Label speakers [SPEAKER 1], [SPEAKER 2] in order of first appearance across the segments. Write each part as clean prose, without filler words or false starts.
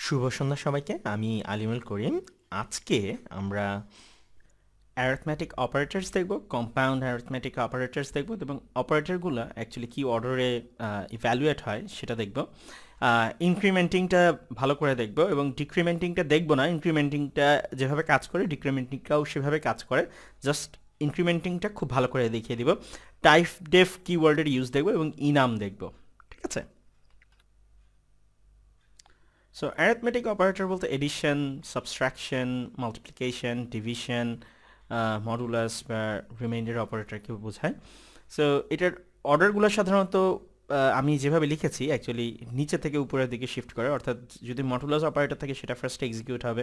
[SPEAKER 1] শুভ সন্ধ্যা সবাইকে। আমি আলিমুল করিম। আজকে আমরা অ্যারিথমেটিক অপারেটরস দেখব, কম্পাউন্ড অ্যারিথমেটিক অপারেটরস দেখব এবং অপারেটরগুলো অ্যাকচুয়ালি কি অর্ডারে ইভ্যালুয়েট হয় সেটা দেখব। ইনক্রিমেন্টিংটা ভালো করে দেখব এবং ডিক্রিমেন্টিংটা দেখব না। ইনক্রিমেন্টিংটা যেভাবে কাজ করে ডিক্রিমেন্টিংটাও সেভাবে কাজ করে, জাস্ট ইনক্রিমেন্টিংটা খুব ভালো করে দেখিয়ে দিব। টাইপ ডেফ কিওয়ার্ডের ইউজ দেখব এবং ইনাম দেখব। ঠিক আছে। সো অ্যারিথমেটিক অপারেটর বলতে addition, subtraction, multiplication, division, modulus বা রিমাইন্ডার অপারেটরকে বোঝায়। সো এটার অর্ডারগুলো সাধারণত আমি যেভাবে লিখেছি অ্যাকচুয়ালি নিচে থেকে উপরের দিকে শিফট করে, অর্থাৎ যদি মডুলাস অপারেটর থাকে সেটা ফার্স্টে এক্সিকিউট হবে,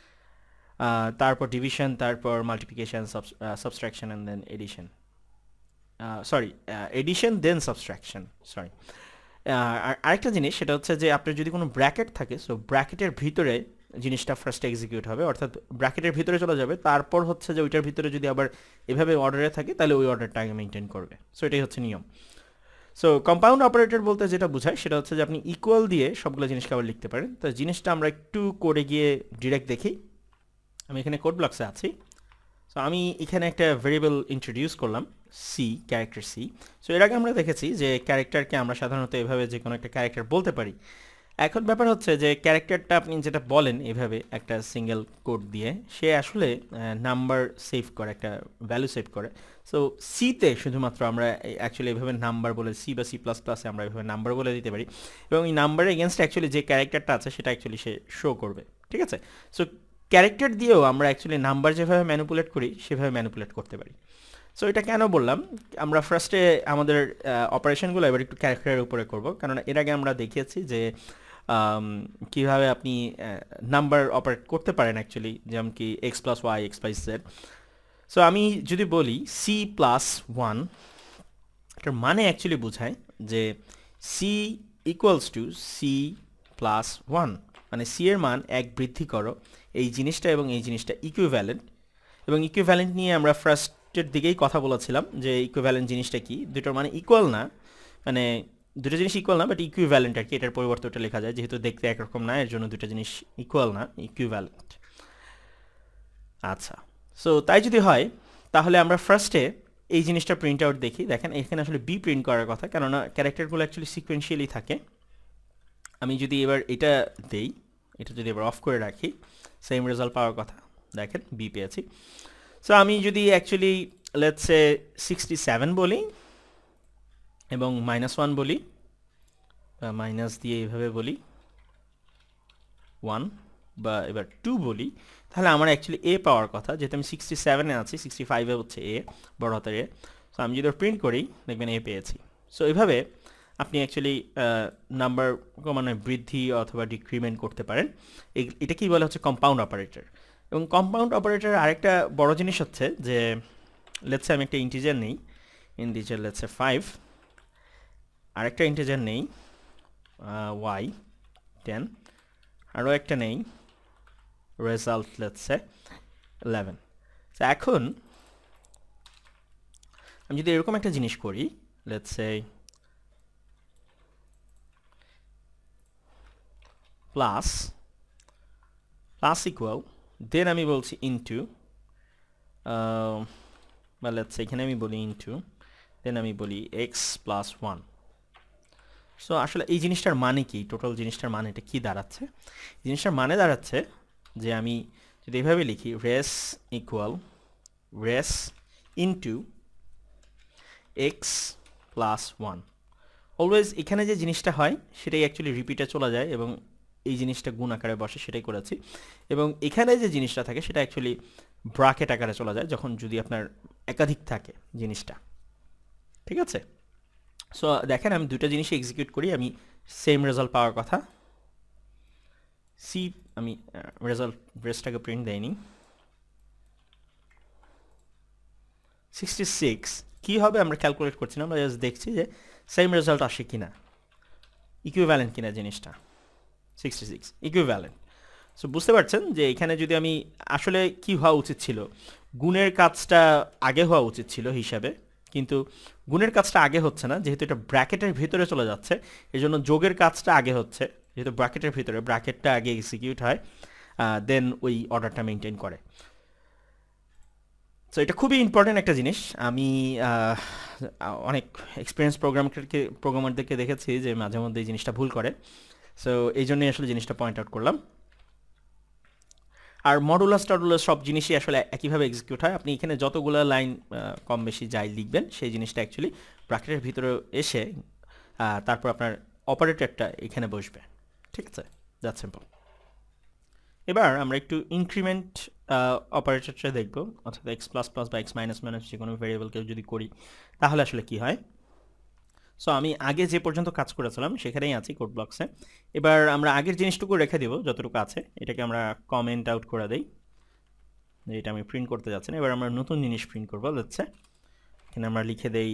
[SPEAKER 1] তারপর ডিভিশন, তারপর multiplication, subtraction and then addition. Sorry, addition then subtraction, sorry. আর আরেকটা জিনিস সেটা হচ্ছে যে আপনার যদি কোনো ব্র্যাকেট থাকে, সো ব্র্যাকেটের ভিতরে জিনিসটা ফার্স্ট এক্সিকিউট হবে, অর্থাৎ ব্র্যাকেটের ভিতরে চলে যাবে, তারপর হচ্ছে যে ওইটার ভিতরে যদি আবার এভাবে অর্ডারে থাকে তাহলে ওই অর্ডারটা আগে মেনটেন করবে। সো এটাই হচ্ছে নিয়ম। সো কম্পাউন্ড অপারেটর বলতে যেটা বোঝায় সেটা হচ্ছে যে আপনি ইকুয়াল দিয়ে সবগুলো জিনিসকে আবার লিখতে পারেন। তো জিনিসটা আমরা একটু কোডে গিয়ে ডিরেক্ট দেখি। আমি এখানে কোড ব্লকসে আছি। সো আমি এখানে একটা ভেরিয়েবল ইন্ট্রোডিউস করলাম, সি, ক্যারেক্টার সি। সো এর আগে আমরা দেখেছি যে ক্যারেক্টারকে আমরা সাধারণত এভাবে যে কোনো একটা ক্যারেক্টার বলতে পারি। এখন ব্যাপার হচ্ছে যে ক্যারেক্টারটা আপনি যেটা বলেন এভাবে একটা সিঙ্গেল কোড দিয়ে, সে আসলে নাম্বার সেভ করে, একটা ভ্যালু সেভ করে। সো সিতে শুধুমাত্র আমরা অ্যাকচুয়ালি এভাবে নাম্বার বলে, সি বা সি প্লাস প্লাসে আমরা এভাবে নাম্বার বলে দিতে পারি এবং এই নাম্বারের এগেনস্ট অ্যাকচুয়ালি যে ক্যারেক্টারটা আছে সেটা অ্যাকচুয়ালি সে শো করবে। ঠিক আছে। সো ক্যারেক্টার দিয়েও আমরা অ্যাকচুয়ালি নাম্বার যেভাবে ম্যানিপুলেট করি সেভাবে ম্যানিপুলেট করতে পারি। সো এটা কেন বললাম, আমরা ফার্স্টে আমাদের অপারেশনগুলো এবার একটু ক্যারেক্টারের উপরে করব, কারণ এর আগে আমরা দেখিয়েছি যে কিভাবে আপনি নাম্বার অপারেট করতে পারেন অ্যাকচুয়ালি, যেমন কি x plus y, x plus z. So আমি যদি বলি সি প্লাস ওয়ান, এটার মানে অ্যাকচুয়ালি বোঝায় যে c equals to c plus one, মানে সি এর মান এক বৃদ্ধি করো এই জিনিসটা এবং এই জিনিসটা ইকুইভ্যালেন্ট। এবং ইকুইভ্যালেন্ট নিয়ে আমরা ফার্স্টের দিকেই কথা বলেছিলাম যে ইকুইভ্যালেন্ট জিনিসটা কি, দুটোর মানে ইকুয়াল না, মানে দুটো জিনিস ইকুয়াল না বাট ইকুইভ্যালেন্ট আর কি, এটার পরিবর্তে ওটা লেখা যায়, যেহেতু দেখতে একরকম না এর জন্য দুটো জিনিস ইকুয়াল না, ইকুইভ্যালেন্ট। আচ্ছা, সো তাই যদি হয় তাহলে আমরা ফার্স্টে এই জিনিসটা প্রিন্ট আউট দেখি। দেখেন এখানে আসলে বি প্রিন্ট করার কথা, কেননা ক্যারেক্টারগুলো অ্যাকচুয়ালি সিকোয়েন্সিয়ালি থাকে। আমি যদি এবার এটা দেই, এটা যদি এবার অফ করে রাখি, সেম রেজাল্ট পাওয়ার কথা, দেখেন বি পেয়েছি। সো আমি যদি অ্যাকচুয়ালি লেটস সে 67 বলি এবং -1 বলি, বা মাইনাস দিয়ে এইভাবে বলি 1, বা এবার 2 বলি, তাহলে আমার অ্যাকচুয়ালি এ পাওয়ার কথা, যেহেতু আমি 67-এ আছি, 65-এ হচ্ছে এ, বড় হাতের এ। সো আমি যদি প্রিন্ট করি দেখবেন এ পেয়েছি। সো এইভাবে আপনি অ্যাকচুয়ালি নাম্বার মানে বৃদ্ধি অথবা ডিক্রিমেন্ট করতে পারেন। এটা কি বলে হচ্ছে কম্পাউন্ড অপারেটর। এবং কম্পাউন্ড অপারেটরের আরেকটা বড় জিনিস হচ্ছে যে লেটসে আমি একটা ইন্টিজার নেই, ইন্টিজার লেটসে 5, আরেকটা ইন্টিজার নেই ওয়াই 10, আরও একটা নেই রেজাল্ট লেটসে 11। তো এখন আমি যদি এরকম একটা জিনিস করি, let's say plus plus equal, then আমি বলছি ইনটু, বা লেটসে এখানে আমি বলি ইনটু, দেন আমি বলি এক্স প্লাস ওয়ান। সো আসলে এই জিনিসটার মানে কি, টোটাল জিনিসটার মানে এটা কি দাঁড়াচ্ছে? জিনিসটার মানে দাঁড়াচ্ছে যে আমি যদি এভাবে লিখি res equal res into x plus one, always এখানে যে জিনিসটা হয় সেটাই অ্যাকচুয়ালি রিপিটে চলে যায় এবং এই জিনিসটা গুণ আকারে বসে, সেটাই করেছি। এবং এখানে যে জিনিসটা থাকে সেটা অ্যাকচুয়ালি ব্রাকেট আকারে চলে যায় যখন যদি আপনার একাধিক থাকে জিনিসটা। ঠিক আছে। সো দেখেন আমি দুটো জিনিসই এক্সিকিউট করি, আমি সেম রেজাল্ট পাওয়ার কথা। সি, আমি রেজাল্ট ব্রেসটাকে প্রিন্ট দেয়নি। 66 কী হবে আমরা ক্যালকুলেট করছি না, আমরা জাস্ট দেখছি যে সেম রেজাল্ট আসে কিনা, ইকুইভ্যালেন্ট কিনা জিনিসটা। 66 ইকুইভ্যালেন্ট। সো বুঝতে পারছেন যে এখানে যদি আমি আসলে কি হওয়া উচিত ছিল, গুণের কাজটা আগে হওয়া উচিত ছিল হিসাবে, কিন্তু গুণের কাজটা আগে হচ্ছে না, যেহেতু এটা ব্র্যাকেটের ভিতরে চলে যাচ্ছে এই জন্য যোগের কাজটা আগে হচ্ছে, যেহেতু ব্র্যাকেটের ভিতরে ব্র্যাকেটটা আগে এক্সিকিউট হয়, দেন ওই অর্ডারটা মেনটেন করে। সো এটা খুবই ইম্পর্টেন্ট একটা জিনিস। আমি অনেক এক্সপিরিয়েন্স প্রোগ্রামারদেরকে দেখেছি যে মাঝে মধ্যে এই জিনিসটা ভুল করে। সো এই জন্যই আসলে জিনিসটা পয়েন্ট আউট করলাম। আর মডুলাস টডুলাস সব জিনিসই আসলে একইভাবে এক্সিকিউট হয়। আপনি এখানে যতগুলো লাইন কম বেশি যাই লিখবেন, সেই জিনিসটা অ্যাকচুয়ালি ব্র্যাকেটের ভিতরে এসে তারপর আপনার অপারেটরটা এখানে বসবে। ঠিক আছে, দ্যাটস সিম্পল। এবার আমরা একটু ইনক্রিমেন্ট অপারেটরটা দেখব, অর্থাৎ এক্স প্লাস প্লাস বা এক্স মাইনাস মাইনাস যে কোনো ভেরিয়েবলকে যদি করি তাহলে আসলে কি হয়। সো আমি আগে যে পর্যন্ত কাজ করেছিলাম সেখানেই আছি কোড ব্লকসে। এবার আমরা আগের জিনিসটুকু রেখে দেব যতটুকু আছে, এটাকে আমরা কমেন্ট আউট করে দেই, এটা আমি প্রিন্ট করতে যাচ্ছি না। এবার আমরা নতুন জিনিস প্রিন্ট করবো। হচ্ছে এখানে আমরা লিখে দেই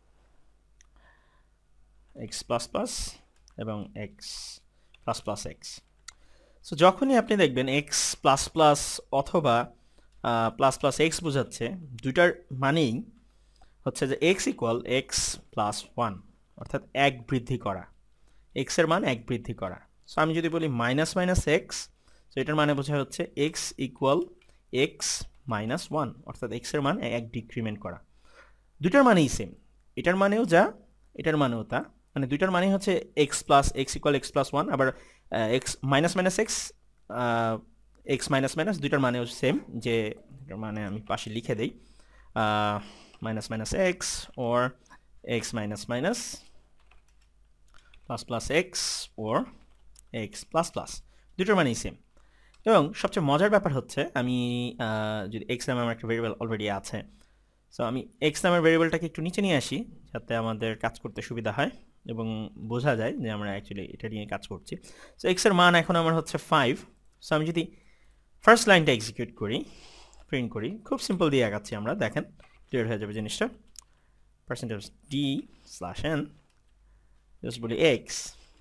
[SPEAKER 1] এক্স প্লাস প্লাস এবং x plus plus x. So যখনই আপনি দেখবেন এক্স প্লাস প্লাস অথবা প্লাস প্লাস এক্স বোঝাচ্ছে, দুইটার মানেই হচ্ছে যে x equal x plus one, অর্থাৎ এক বৃদ্ধি করা, এক্সের মান এক বৃদ্ধি করা। সো আমি যদি বলি মাইনাস মাইনাস এক্স, সো এটার মানে বোঝা হচ্ছে x equal x minus one, অর্থাৎ এক্সের মান এক ডিক্রিমেন্ট করা। দুইটার মানেই সেম, এটার মানেও যা এটার মানেও তা, মানে দুইটার মানেই হচ্ছে x plus x equal x plus one. আবার x minus minus x, x minus minus দুইটার মানেও সেম, যে এটার মানে আমি পাশে লিখে দিই minus minus x or x minus minus plus plus x or x plus plus, দুটোর মানেই সেম। এবং সবচেয়ে মজার ব্যাপার হচ্ছে আমি যদি এক্স নামে আমার একটা ভেরিয়েবল অলরেডি আছে, সো আমি এক্স নামের ভেরিয়েবলটাকে একটু নিচে নিয়ে আসি যাতে আমাদের কাজ করতে সুবিধা হয় এবং বোঝা যায় যে আমরা অ্যাকচুয়ালি এটা নিয়ে কাজ করছি। সো এক্সের মান এখন আমার হচ্ছে 5। সো আমি যদি ফার্স্ট লাইনটা এক্সিকিউট করি, প্রিন্ট করি, খুব সিম্পল দিয়ে আগাচ্ছি আমরা, দেখেন ক্লিয়ার হয়ে যাবে জিনিসটা। Percentage d slash n, just বলি এক্স,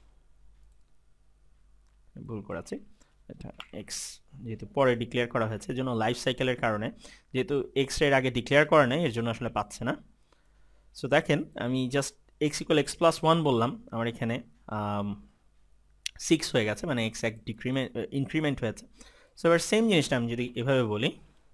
[SPEAKER 1] ভুল করাচ্ছি, এটা এক্স যেহেতু পরে ডিক্লেয়ার করা হয়েছে এর জন্য লাইফ সাইকেলের কারণে, যেহেতু এক্স এর আগে ডিক্লেয়ার করা নেই এর জন্য আসলে পাচ্ছে না। সো দেখেন আমি just x equal x plus one বললাম, আমার এখানে 6 হয়ে গেছে, মানে এক্স এক ইনক্রিমেন্ট হয়েছে। সো এবার সেম জিনিসটা আমি যদি এভাবে বলি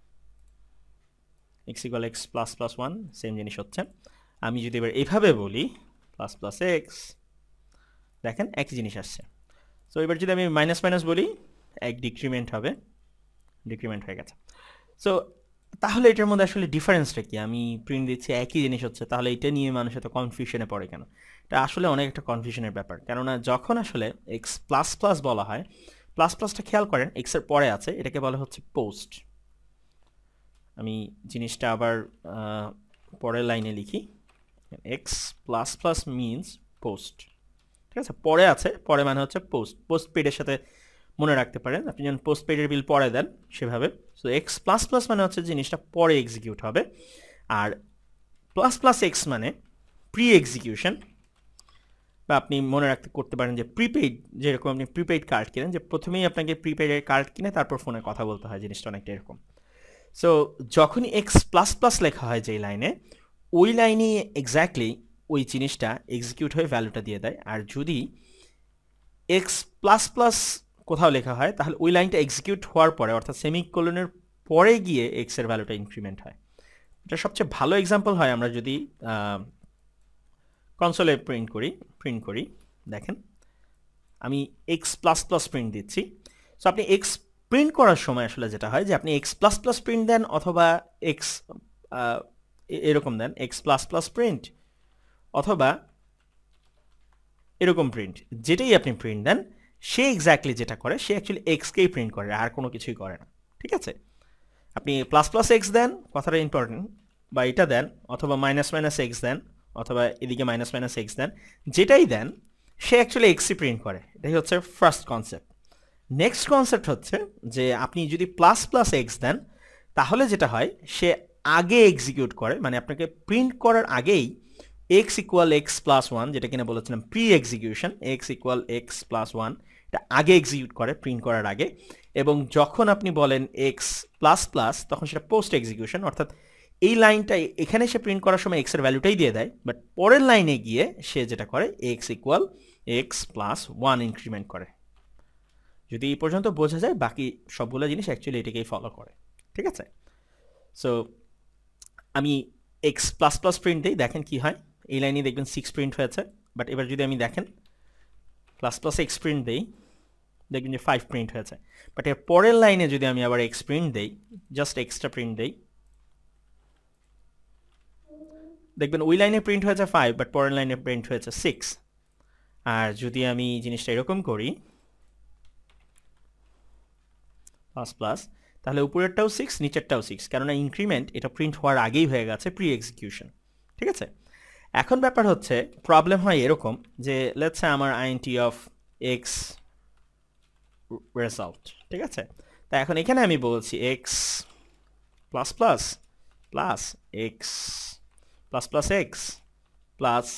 [SPEAKER 1] x equal x plus plus one, same জিনিস হচ্ছে। আমি যদি এবার এভাবে বলি প্লাস প্লাস এক্স, দেখেন একই জিনিস আসছে। সো এবার যদি আমি মাইনাস মাইনাস বলি এক ডিক্রিমেন্ট হবে, ডিক্রিমেন্ট হয়ে গেছে। সো তাহলে এটার মধ্যে আসলে ডিফারেন্সটা কি? আমি প্রিন্ট দিচ্ছি একই জিনিস হচ্ছে, তাহলে এটা নিয়ে মানুষ এত কনফিউশনে পড়ে কেন? এটা আসলে অনেক একটা কনফিউশনের ব্যাপার, কেননা যখন আসলে এক্স প্লাস প্লাস বলা হয়, প্লাস প্লাসটা খেয়াল করেন এক্সের পরে আছে, এটাকে বলা হচ্ছে পোস্ট। আমি জিনিসটা আবার পরের লাইনে লিখি, x plus plus means post, ঠিক আছে? পরে আছে, পরে মানে হচ্ছে পোস্ট, পোস্ট পেডের সাথে মনে রাখতে পারেন আপনি যখন পোস্ট পেডের বিল পরে দেন সেভাবে। সো এক্স প্লাস প্লাস মানে হচ্ছে জিনিসটা পরে এক্সিকিউট হবে, আর প্লাস প্লাস এক্স মানে প্রি এক্সিকিউশন, বা আপনি মনে রাখতে করতে পারেন যে প্রিপেইড, যেরকম আপনি প্রিপেইড কার্ড কিনেন, যে প্রথমেই আপনাকে প্রিপেইডের কার্ড কিনে তারপর ফোনে কথা বলতে হয়, জিনিসটা অনেকটা এরকম। সো যখনই এক্স প্লাস প্লাস লেখা হয় যেই লাইনে, ওই লাইনে এক্স্যাক্টলি ওই জিনিসটা এক্সিকিউট হয়ে ভ্যালুটা দিয়ে দেয়। আর যদি এক্স প্লাস প্লাস কোথাও লেখা হয় তাহলে ওই লাইনটা এক্সিকিউট হওয়ার পরে, অর্থাৎ সেমিকোলনের পরে গিয়ে এক্সের ভ্যালুটা ইনক্রিমেন্ট হয়। এটা সবচেয়ে ভালো এক্সাম্পল হয় আমরা যদি কনসোলে প্রিন্ট করি, দেখেন আমি এক্স প্লাস প্লাস প্রিন্ট দিচ্ছি। সো আপনি এক্স প্রিন্ট করার সময় আসলে যেটা হয় যে আপনি এক্স প্লাস প্লাস প্রিন্ট দেন অথবা এক্স এরকম দেন এক্স প্লাস প্লাস প্রিন্ট, অথবা এরকম প্রিন্ট, যেটাই আপনি প্রিন্ট দেন সে এক্স্যাক্টলি যেটা করে সে অ্যাকচুয়ালি এক্সকেই প্রিন্ট করে, আর কোনো কিছুই করে না, ঠিক আছে? আপনি প্লাস প্লাস এক্স দেন, কথাটা ইম্পর্টেন্ট, বা এটা দেন, অথবা মাইনাস মাইনাস এক্স দেন, অথবা এদিকে মাইনাস মাইনাস এক্স দেন, যেটাই দেন সে অ্যাকচুয়ালি এক্সই প্রিন্ট করে। এটাই হচ্ছে ফার্স্ট কনসেপ্ট। নেক্সট কনসেপ্ট হচ্ছে যে আপনি যদি প্লাস প্লাস এক্স দেন তাহলে যেটা হয় সে আগে এক্সিকিউট করে, মানে আপনাকে প্রিন্ট করার আগেই x equal x plus one, যেটা কিনা বলেছিলাম pre execution, x equal x plus one, এটা আগে এক্সিকিউট করে প্রিন্ট করার আগে। এবং যখন আপনি বলেন এক্স প্লাস প্লাস তখন সেটা পোস্ট এক্সিকিউশন, অর্থাৎ এই লাইনটা এখানে সে প্রিন্ট করার সময় এক্সের ভ্যালুটাই দিয়ে দেয়, বাট পরের লাইনে গিয়ে সে যেটা করে x equal x plus one increment করে, যদি এই পর্যন্ত বোঝা যায়, বাকি সবগুলো জিনিস অ্যাকচুয়ালি এটাকেই ফলো করে। ঠিক আছে, সো আমি এক্স প্লাস প্লাস প্রিন্ট দিই, দেখেন কি হয়। এই লাইনে দেখবেন 6 প্রিন্ট হয়েছে, বাট এবার যদি আমি দেখেন প্লাস প্লাস এক্স প্রিন্ট দিই, দেখবেন যে 5 প্রিন্ট হয়েছে। বাট এর পরের লাইনে যদি আমি আবার এক্স প্রিন্ট দিই, জাস্ট এক্সট্রা প্রিন্ট দিই, দেখবেন ওই লাইনে প্রিন্ট হয়েছে 5, বাট পরের লাইনে প্রিন্ট হয়েছে 6। আর যদি আমি জিনিসটা এরকম করি প্লাস প্লাস, তাহলে উপরেরটাও 6, নিচেরটাও 6, কেননা ইনক্রিমেন্ট এটা প্রিন্ট হওয়ার আগেই হয়ে গেছে, প্রি এক্সিকিউশন। ঠিক আছে, এখন ব্যাপার হচ্ছে প্রবলেম হয় এরকম যে লেটস সে আমার আইএনটি অফ এক্স রেজাল্ট। ঠিক আছে, তা এখন এখানে আমি বলছি x plus plus plus x plus plus x plus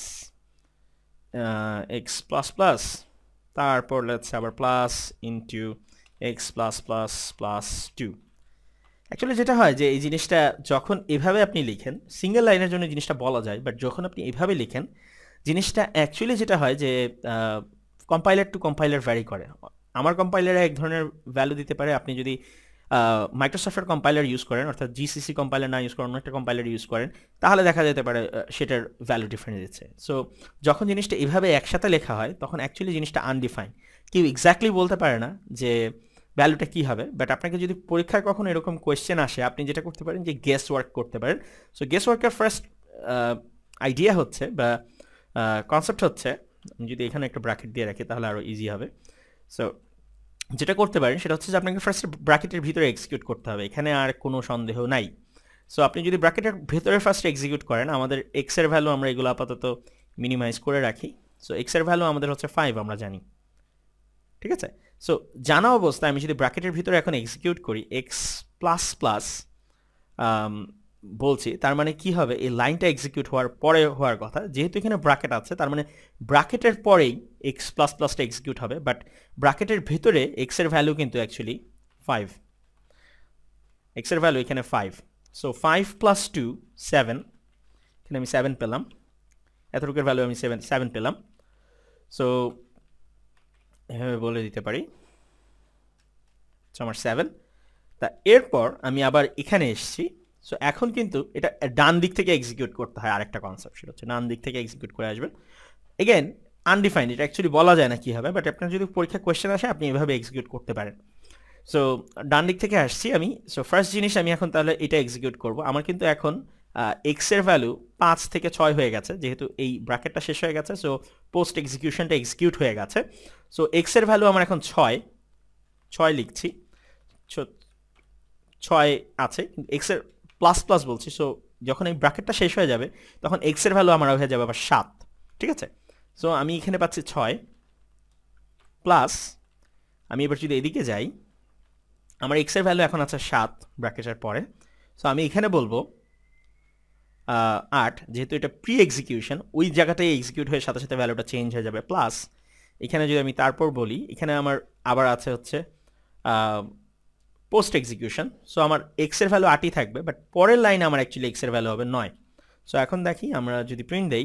[SPEAKER 1] x plus plus, তারপর লেটস আবার plus into x plus plus plus 2। Actually যেটা হয় যে এই জিনিসটা যখন এভাবে আপনি লিখেন, সিঙ্গেল লাইনের জন্য জিনিসটা বলা যায়, বাট যখন আপনি এভাবে লিখেন জিনিসটা অ্যাকচুয়ালি যেটা হয় যে কম্পাইলার টু কম্পাইলার ভ্যারি করে। আমার কম্পাইলারে এক ধরনের ভ্যালু দিতে পারে, আপনি যদি মাইক্রোসফটের কম্পাইলার ইউজ করেন, অর্থাৎ জিসিসি কম্পাইলার না ইউজ করেন, অন্য একটা কম্পাইলার ইউজ করেন, তাহলে দেখা যেতে পারে সেটার ভ্যালু ডিফারেন্স দিচ্ছে। সো যখন জিনিসটা এভাবে একসাথে লেখা হয় তখন অ্যাকচুয়ালি জিনিসটা আনডিফাইন, কেউ এক্স্যাক্টলি বলতে পারে না যে ভ্যালুটা কী হবে। বাট আপনাকে যদি পরীক্ষায় কখনো এরকম কোয়েশ্চেন আসে, আপনি যেটা করতে পারেন যে গেস ওয়ার্ক করতে পারেন। সো গেস ওয়ার্কের ফার্স্ট আইডিয়া হচ্ছে বা কনসেপ্ট হচ্ছে, আমি যদি এখানে একটা ব্র্যাকেট দিয়ে রাখি তাহলে আরও ইজি হবে। সো যেটা করতে পারেন সেটা হচ্ছে যে আপনাকে ফার্স্ট ব্র্যাকেটের ভিতরে এক্সিকিউট করতে হবে, এখানে আর কোনো সন্দেহ নাই। সো আপনি যদি ব্র্যাকেটের ভেতরে ফার্স্ট এক্সিকিউট করেন, আমাদের এক্সের ভ্যালু আমরা এগুলো আপাতত মিনিমাইজ করে রাখি। সো এক্সের ভ্যালু আমাদের হচ্ছে 5, আমরা জানি। ঠিক আছে, সো জানা অবস্থায় আমি যদি ব্র্যাকেটের ভিতরে এখন এক্সিকিউট করি এক্স প্লাস প্লাস বলছি, তার মানে কি হবে, এই লাইনটা এক্সিকিউট হওয়ার পরে হওয়ার কথা, যেহেতু এখানে ব্র্যাকেট আছে তার মানে ব্র্যাকেটের পরেই এক্স প্লাস প্লাসটা এক্সিকিউট হবে। বাট ব্র্যাকেটের ভিতরে এক্সের ভ্যালু কিন্তু অ্যাকচুয়ালি 5, এক্সের ভ্যালু এখানে 5। সো 5 প্লাস 2 7, এখানে আমি 7 পেলাম, এতটুকুর ভ্যালু আমি 7 পেলাম। সো এভাবে বলে দিতে পারি আমার 7। তা এরপর আমি আবার এখানে এসেছি। সো এখন কিন্তু এটা ডান দিক থেকে এক্সিকিউট করতে হয়, আরেকটা কনসেপ্ট সেটা হচ্ছে ডান দিক থেকে এক্সিকিউট করে আসবেন। এগেন আনডিফাইন্ড, এটা অ্যাকচুয়ালি বলা যায় না কী হবে, বাট আপনার যদি পরীক্ষা কোয়েশ্চেন আসে আপনি এভাবে এক্সিকিউট করতে পারেন। সো ডান দিক থেকে আসছি আমি। সো ফার্স্ট জিনিস আমি এখন তাহলে এটা এক্সিকিউট করব। আমার কিন্তু এখন এক্সের ভ্যালু 5 থেকে 6 হয়ে গেছে, যেহেতু এই ব্র্যাকেটটা শেষ হয়ে গেছে। সো পোস্ট এক্সিকিউশনটা এক্সিকিউট হয়ে গেছে। সো এক্সের ভ্যালু আমার এখন 6 লিখছি, 6 আছে, কিন্তু এক্সের প্লাস প্লাস বলছি। সো যখন এই ব্র্যাকেটটা শেষ হয়ে যাবে তখন এক্সের ভ্যালু আমার হয়ে যাবে আবার 7। ঠিক আছে, সো আমি এখানে পাচ্ছি 6 প্লাস, আমি এবার যদি এদিকে যাই, আমার এক্সের ভ্যালু এখন আছে 7 ব্র্যাকেটের পরে। সো আমি এখানে বলবো 8, যেহেতু এটা প্রি এক্সিকিউশন, ওই জায়গাটাই এক্সিকিউট হয়ে সাথে সাথে ভ্যালুটা চেঞ্জ হয়ে যাবে। প্লাস এখানে যদি আমি তারপর বলি, এখানে আমার আবার আছে হচ্ছে পোস্ট এক্সিকিউশন। সো আমার এক্সের ভ্যালু 8ই থাকবে, বাট পরের লাইনে আমার অ্যাকচুয়ালি এক্সের ভ্যালু হবে 9। সো এখন দেখি, আমরা যদি প্রিন্ট দেই,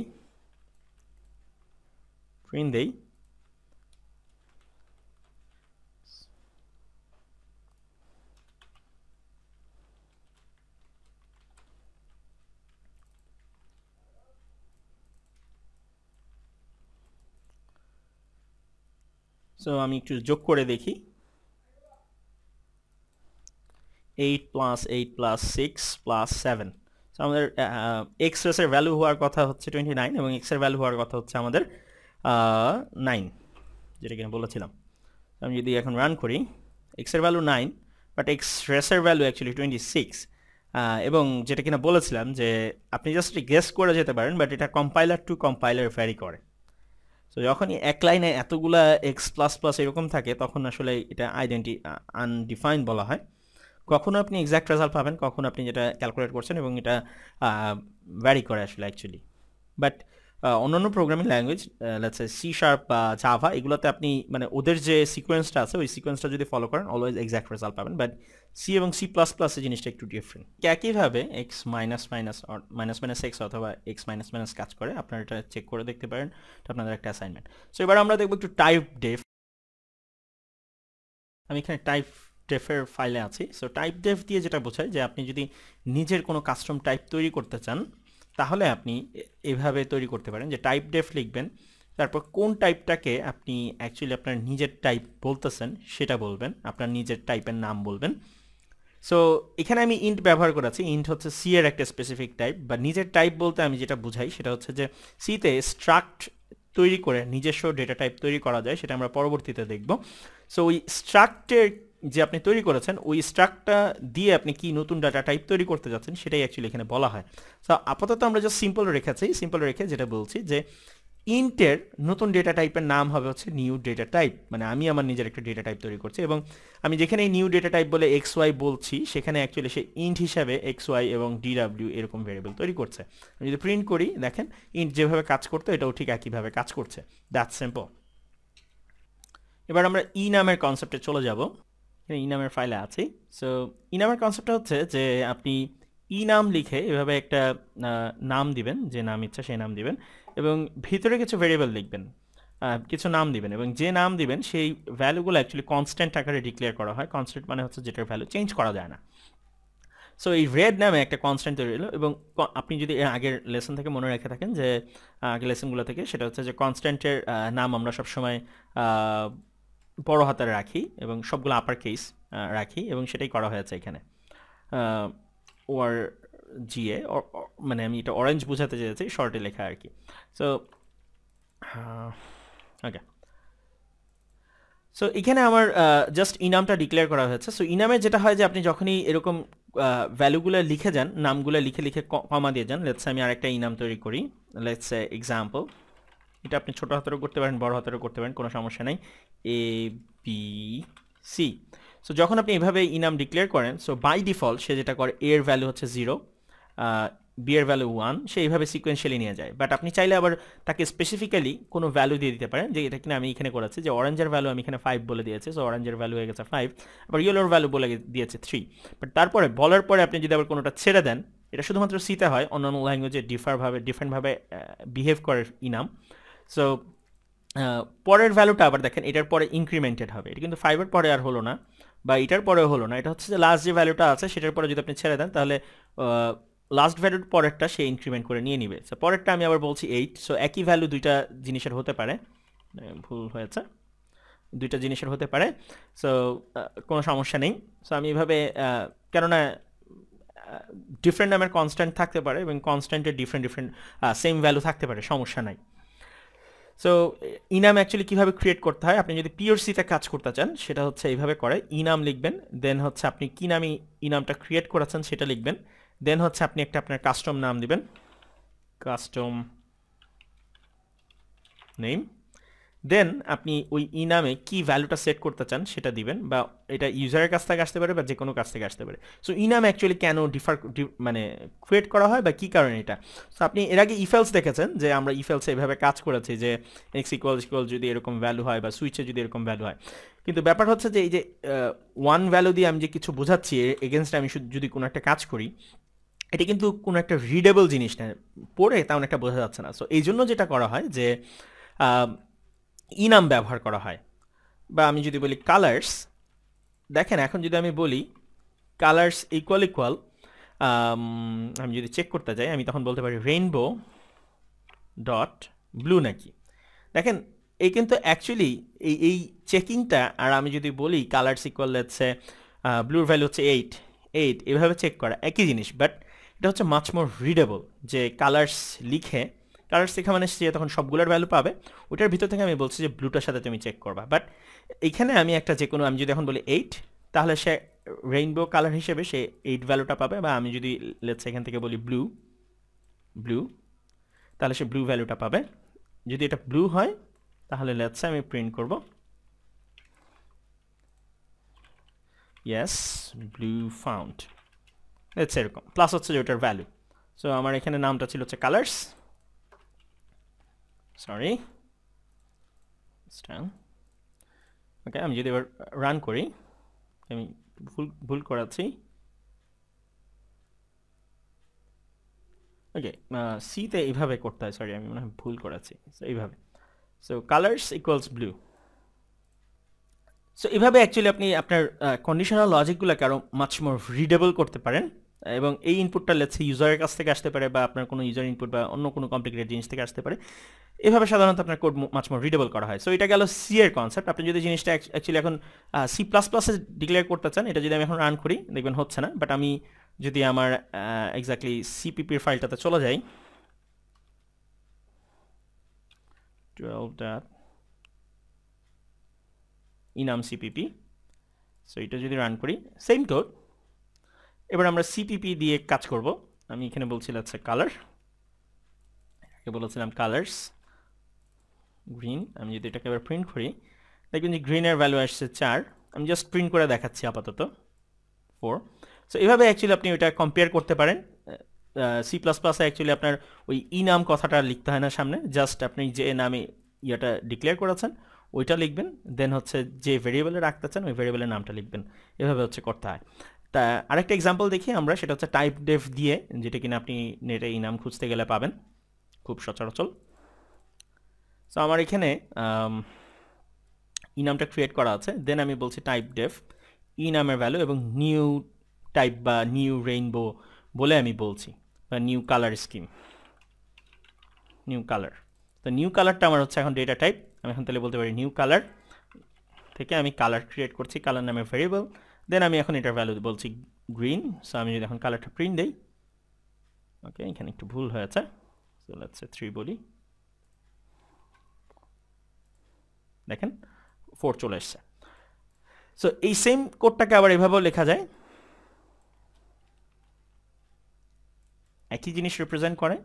[SPEAKER 1] সো আমি একটু যোগ করে দেখি, 8 প্লাস 8 প্লাস 6 প্লাস 7। সো আমাদের এক্স এর ভ্যালু হওয়ার কথা হচ্ছে 29 এবং এক্সের ভ্যালু হওয়ার কথা হচ্ছে আমাদের 9, যেটা কিনা বলেছিলাম। আমি যদি এখন রান করি, এক্সের ভ্যালু 9, বাট এক্স রেসের ভ্যালু অ্যাকচুয়ালি 26। এবং যেটা কিনা বলেছিলাম যে আপনি জাস্ট গেস করে যেতে পারেন, বাট এটা কম্পাইলার টু কম্পাইলার ভ্যারি করে। সো যখনই এক লাইনে এতগুলা এক্স প্লাস প্লাস এরকম থাকে তখন আসলে এটা আনডিফাইন্ড বলা হয়। কখনো আপনি এক্স্যাক্ট রেজাল্ট পাবেন, কখনো আপনি যেটা ক্যালকুলেট করছেন এবং এটা ভ্যারি করে আসলে অ্যাকচুয়ালি। বাট অন্যান্য programming language, let's say C sharp বা জাভা, এগুলোতে আপনি মানে ওদের যে সিকোয়েন্সটা আছে ওই সিকোয়েন্সটা যদি ফলো করেন অলওয়েজ এক্স্যাক্ট রেজাল্ট পাবেন। বাট সি এবং সি প্লাস প্লাসের জিনিসটা একটু ডিফারেন্ট। একইভাবে x minus minus minus minus x অথবা এক্স মাইনাস মাইনাস কাজ করে, আপনারা এটা চেক করে দেখতে পারেন। এটা আপনাদের একটা অ্যাসাইনমেন্ট। সো এবার আমরা দেখবো একটু টাইপ ডেফ। আমি এখানে টাইপ ডেফের ফাইলে আছি। সো টাইপ ডেফ দিয়ে যেটা বোঝায় যে আপনি যদি নিজের কোনো কাস্টম টাইপ তৈরি করতে চান তাহলে আপনি এভাবে তৈরি করতে পারেন যে টাইপ ডেফ লিখবেন, তারপর কোন টাইপটাকে আপনি অ্যাকচুয়ালি আপনার নিজের টাইপ বলতেছেন সেটা বলবেন, আপনার নিজের টাইপের নাম বলবেন। সো এখানে আমি ইন্ট ব্যবহার করেছি। ইন্ট হচ্ছে সি এর একটা স্পেসিফিক টাইপ, বা নিজের টাইপ বলতে আমি যেটা বুঝাই সেটা হচ্ছে যে সিতে স্ট্রাক্ট তৈরি করে নিজস্ব ডেটা টাইপ তৈরি করা যায়, সেটা আমরা পরবর্তীতে দেখব। সো ওই স্ট্রাক্টের যে আপনি তৈরি করেছেন ওই স্ট্রাক্টটা দিয়ে আপনি কি নতুন ডাটা টাইপ তৈরি করতে যাচ্ছেন সেটাই অ্যাকচুয়ালি এখানে বলা হয়। সো আপাতত আমরা জাস্ট সিম্পল রেখেছি, সিম্পল রেখে যেটা বলছি যে ইন্টের নতুন ডেটা টাইপের নাম হবে হচ্ছে নিউ ডেটা টাইপ, মানে আমি আমার নিজের একটা ডেটা টাইপ তৈরি করছি এবং আমি যেখানে এই নিউ ডেটা টাইপ বলে এক্স ওয়াই বলছি সেখানে অ্যাকচুয়ালি সে ইন্ট হিসাবে এক্স ওয়াই এবং ডিডাব্লিউ এরকম ভেরিয়েবল তৈরি করছে। আমি যদি প্রিন্ট করি দেখেন ইন্ট যেভাবে কাজ করতো এটাও ঠিক একইভাবে কাজ করছে। That's simple. এবার আমরা ই নামের কনসেপ্টে চলে যাব। ই নামের ফাইলে আছি। সো ই নামের কনসেপ্টটা হচ্ছে যে আপনি ই নাম লিখে এভাবে একটা নাম দিবেন, যে নাম ইচ্ছা সেই নাম দিবেন এবং ভিতরে কিছু ভেরিয়েবল লিখবেন, কিছু নাম দিবেন এবং যে নাম দিবেন সেই ভ্যালুগুলো অ্যাকচুয়ালি কনস্ট্যান্ট আকারে ডিক্লেয়ার করা হয়। কনস্ট্যান্ট মানে হচ্ছে যেটার ভ্যালু চেঞ্জ করা যায় না। সো এই রেড নামে একটা কনস্ট্যান্ট তৈরি হলো এবং আপনি যদি এর আগের লেসন থেকে মনে রেখে থাকেন যে আগের লেসনগুলো থেকে, সেটা হচ্ছে যে কনস্ট্যান্টের নাম আমরা সবসময় বড় হাতের রাখি এবং সবগুলো আপার কেস রাখি এবং সেটাই করা হয়েছে এখানে। ওর জিএ, মানে আমি এটা অরেঞ্জ বোঝাতে চেয়েছি, শর্টে লেখা আর কি। সো ওকে, সো এখানে আমার জাস্ট ইনামটা ডিক্লেয়ার করা হয়েছে। সো ইনামে যেটা হয় যে আপনি যখনই এরকম ভ্যালুগুলো লিখে যান, নামগুলো লিখে লিখে কমা দিয়ে যান, লেটস আমি আরেকটা ইনাম তৈরি করি, লেটস এক্সাম্পল। এটা আপনি ছোটো হাতেরও করতে পারেন, বড় হাতেরও করতে পারেন, কোনো সমস্যা নেই। A B C. সো যখন আপনি এভাবে ইনাম ডিক্লেয়ার করেন, সো বাই ডিফল্ট সে যেটা করে এর ভ্যালু হচ্ছে 0, বি এর ভ্যালু 1, সে এইভাবে সিকোয়েন্সিয়ালি নিয়ে যায়। বাট আপনি চাইলে আবার তাকে স্পেসিফিক্যালি কোনো ভ্যালু দিয়ে দিতে পারেন, যে এটা কিনা আমি এখানে করেছি যে অরেঞ্জের ভ্যালু আমি এখানে 5 বলে দিয়েছি, সো অরেঞ্জের ভ্যালু হয়ে গেছে 5, আবার ইয়েলোর ভ্যালু বলে দিয়েছে 3। বাট তারপরে বলার পরে আপনি যদি আবার কোনোটা ছেড়ে দেন, এটা শুধুমাত্র সিতে হয়, অন্যান্য ল্যাঙ্গুয়েজে ডিফারেন্টভাবে বিহেভ করে ইনাম। সো পরের ভ্যালুটা আবার দেখেন এটার পরে ইনক্রিমেন্টেড হবে, এটা কিন্তু 5-এর পরে আর হলো না বা এটার পরেও হলো না, এটা হচ্ছে যে লাস্ট যে ভ্যালুটা আছে সেটার পরে যদি আপনি ছেড়ে দেন তাহলে লাস্ট ভ্যালুর পরেরটা সে ইনক্রিমেন্ট করে নিয়ে নিবে। সো পরেরটা আমি আবার বলছি 8। সো একই ভ্যালু দুইটা জিনিসের হতে পারে, ভুল হয়েছে, দুইটা জিনিসের হতে পারে। সো কোনো সমস্যা নেই। সো আমি এভাবে, কেননা ডিফারেন্ট নামের কনস্ট্যান্ট থাকতে পারে এবং কনস্ট্যান্টের ডিফারেন্ট সেম ভ্যালু থাকতে পারে, সমস্যা নাই। সো ইনাম অ্যাকচুয়ালি কীভাবে ক্রিয়েট করতে হয়, আপনি যদি পিওর সিতে কাজ করতে চান সেটা হচ্ছে এইভাবে করে, ইনাম লিখবেন, দেন হচ্ছে আপনি কী নামে ইনামটা ক্রিয়েট করেছেন সেটা লিখবেন, দেন হচ্ছে আপনি একটা আপনার কাস্টম নাম দিবেন, কাস্টম নেম, দেন আপনি ওই ইনামে কি ভ্যালুটা সেট করতে চান সেটা দিবেন, বা এটা ইউজারের কাছ থেকে আসতে পারে বা যে কোনো কাছ থেকে আসতে পারে। সো ইনাম অ্যাকচুয়ালি কেন মানে ক্রিয়েট করা হয় বা কী কারণে এটা। সো আপনি এর আগে ইফেলস দেখেছেন যে আমরা ইফেলসে এভাবে কাজ করেছি যে এক্স ইকুয়াল যদি এরকম ভ্যালু হয় বা সুইচে যদি এরকম ভ্যালু হয়, কিন্তু ব্যাপার হচ্ছে যে এই যে ওয়ান ভ্যালু দিয়ে আমি যে কিছু বোঝাচ্ছি এগেনস্টে আমি যদি কোনো একটা কাজ করি, এটা কিন্তু কোনো একটা রিডেবল জিনিস না, পড়ে তেমন একটা বোঝা যাচ্ছে না। সো এই জন্য যেটা করা হয় যে ইনাম ব্যবহার করা হয়। বা আমি যদি বলি কালার্স, দেখেন এখন যদি আমি বলি কালার্স ইকুয়াল, আমি যদি চেক করতে যাই আমি তখন বলতে পারি রেইনবো ডট ব্লু নাকি। দেখেন এই কিন্তু অ্যাকচুয়ালি এই চেকিংটা, আর আমি যদি বলি কালার্স ইকুয়াল লেটসে ব্লুর ভ্যালু হচ্ছে 8 এভাবে চেক করা একই জিনিস, বাট এটা হচ্ছে মাচ মোর রিডেবল। যে কালার্স লিখে মানে সে তখন সবগুলোর ভ্যালু পাবে, ওটার ভিতর থেকে আমি বলছি যে ব্লুটার সাথে তুমি চেক করবা। বাট এইখানে আমি একটা যে কোনো, আমি যদি এখন বলি 8, তাহলে সে রেইনবো কালার হিসেবে সে 8 ভ্যালুটা পাবে। বা আমি যদি লেটস এখান থেকে বলি ব্লু, তাহলে সে ব্লু ভ্যালুটা পাবে। যদি এটা ব্লু হয় তাহলে লেটস আমি প্রিন্ট করব ইয়েস ব্লু ফাউন্ড, লেটস এরকম, প্লাস হচ্ছে যে ওটার ভ্যালু। সো আমার এখানে নামটা ছিল হচ্ছে কালার্স, সরি ওকে। আমি যদি এবার রান করি, আমি ভুল করাচ্ছি, ওকে সিতে এইভাবে করতে হয়, সরি আমি মনে হয় ভুল করাচ্ছি। সো এইভাবে, so colours equals blue, so এভাবে অ্যাকচুয়ালি আপনি আপনার কন্ডিশনাল লজিকগুলোকে আরও মাচ মোর রিডেবল করতে পারেন, এবং এই ইনপুটটা লেটস ইউজারের কাছ থেকে আসতে পারে বা আপনার কোনো ইউজার ইনপুট বা অন্য কোনো কমপ্লিকেটেড জিনিস থেকে আসতে পারে। এভাবে সাধারণত আপনার কোড মাচ মোর রিডেবল করা হয়। সো এটা গেল সি এর কনসেপ্ট। আপনি যদি জিনিসটা অ্যাকচুয়ালি এখন সি প্লাস প্লাসে ডিক্লেয়ার করতে চান, এটা যদি আমি এখন রান করি দেখবেন হচ্ছে না, বাট আমি যদি আমার এক্স্যাক্টলি সিপিপির ফাইলটাতে চলে যাই 12 enum cpp, সো এটা যদি রান করি সেম কোড। এবার আমরা সিপিপি দিয়ে কাজ করব। আমি এখানে বলছিলাম আচ্ছা কালার, বলেছিলাম কালার্স গ্রিন। আমি যদি এটাকে এবার প্রিন্ট করি দেখবেন যে গ্রিনের ভ্যালু আসছে 4। আমি জাস্ট প্রিন্ট করে দেখাচ্ছি আপাতত 4। সো এভাবে অ্যাকচুয়ালি আপনি ওইটা কম্পেয়ার করতে পারেন। সি প্লাস প্লাসে অ্যাকচুয়ালি আপনার ওই ই নাম কথাটা লিখতে হয় না সামনে, জাস্ট আপনি যে নামে ইয়েটা ডিক্লেয়ার করেছেন ওইটা লিখবেন, দেন হচ্ছে যে ভেরিয়েবলে রাখতে চান ওই ভেরিয়েবলের নামটা লিখবেন। এভাবে হচ্ছে করতে হয়। তা আরেকটা এক্সাম্পল দেখি আমরা, সেটা হচ্ছে টাইপ ডেফ দিয়ে, যেটা কিনা আপনি নেটে ই নাম খুঁজতে গেলে পাবেন খুব সচরাচর। সো আমার এখানে ই নামটা ক্রিয়েট করা আছে, দেন আমি বলছি টাইপ ডেফ ই নামের ভ্যালু এবং নিউ টাইপ বা নিউ রেইনবো বলে আমি বলছি, বা new colour scheme, new colour. তো নিউ কালারটা আমার হচ্ছে এখন ডেটা টাইপ। আমি এখন তাহলে বলতে পারি নিউ কালার থেকে আমি কালার ক্রিয়েট করছি, কালার নামের ভেরিয়েবল। দেন আমি এখন এটার ভ্যালু বলছি গ্রিন। সো আমি যদি এখন কালারটা প্রিন্ট দেই, ওকে এখানে একটু ভুল হয়েছে, সো লেটস সে 3 বলি, দেখেন 4 চলে এসছে। সো এই সেম কোডটাকে আবার এভাবেও লেখা যায়, একই জিনিস রিপ্রেজেন্ট করে।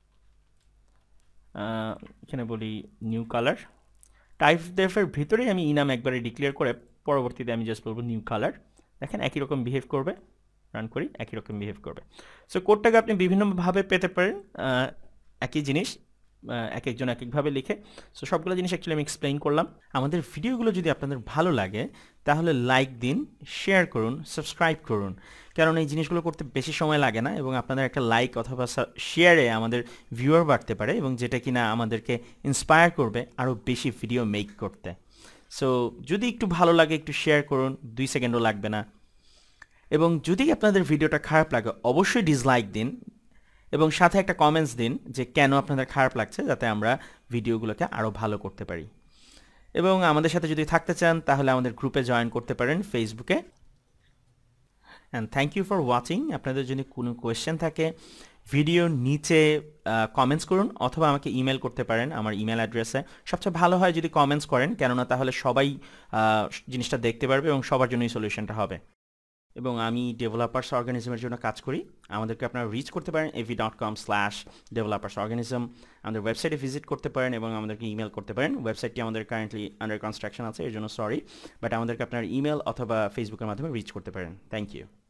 [SPEAKER 1] এখানে বলি নিউ কালার, টাইপ ডেফের ভিতরেই আমি ইনাম একবারে ডিক্লেয়ার করে পরবর্তীতে আমি জাস্ট বলবো নিউ কালার। দেখেন একই রকম বিহেভ করবে, রান করি একই রকম বিহেভ করবে। সো কোডটাকে আপনি বিভিন্নভাবে পেতে পারেন, একই জিনিস এক একজন এক একভাবে লিখে। সো সবগুলো জিনিস অ্যাকচুয়ালি আমি এক্সপ্লেইন করলাম। আমাদের ভিডিওগুলো যদি আপনাদের ভালো লাগে তাহলে লাইক দিন, শেয়ার করুন, সাবস্ক্রাইব করুন, কারণ এই জিনিসগুলো করতে বেশি সময় লাগে না এবং আপনাদের একটা লাইক অথবা শেয়ারে আমাদের ভিউয়ার বাড়তে পারে এবং যেটা কিনা আমাদেরকে ইন্সপায়ার করবে আরও বেশি ভিডিও মেক করতে। সো যদি একটু ভালো লাগে একটু শেয়ার করুন, 2 সেকেন্ডও লাগবে না। এবং যদি আপনাদের ভিডিওটা খারাপ লাগে অবশ্যই ডিসলাইক দিন এবং সাথে একটা কমেন্টস দিন যে কেন আপনাদের খারাপ লাগছে, যাতে আমরা ভিডিওগুলোকে আরও ভালো করতে পারি। এবং আমাদের সাথে যদি থাকতে চান তাহলে আমাদের গ্রুপে জয়েন করতে পারেন ফেসবুকে। And thank you for watching. আপনাদের যদি কোনো কোয়েশ্চেন থাকে ভিডিওর নিচে কমেন্টস করুন অথবা আমাকে ইমেল করতে পারেন আমার ইমেল অ্যাড্রেসে। সবচেয়ে ভালো হয় যদি কমেন্টস করেন, কেননা তাহলে সবাই জিনিসটা দেখতে পারবে এবং সবার জন্যই সলিউশনটা হবে। এবং আমি ডেভেলপার্স অর্গানিজমের জন্য কাজ করি। আমাদেরকে আপনারা রিচ করতে পারেন avi.com/developersorganism। আমাদের ওয়েবসাইটে ভিজিট করতে পারেন এবং আমাদেরকে ইমেল করতে পারেন। ওয়েবসাইটটি আমাদের কারেন্টলি আন্ডার কনস্ট্রাকশন আছে, এর জন্য সরি, বাট আমাদেরকে আপনার ইমেল অথবা ফেসবুকের মাধ্যমে রিচ করতে পারেন। Thank you.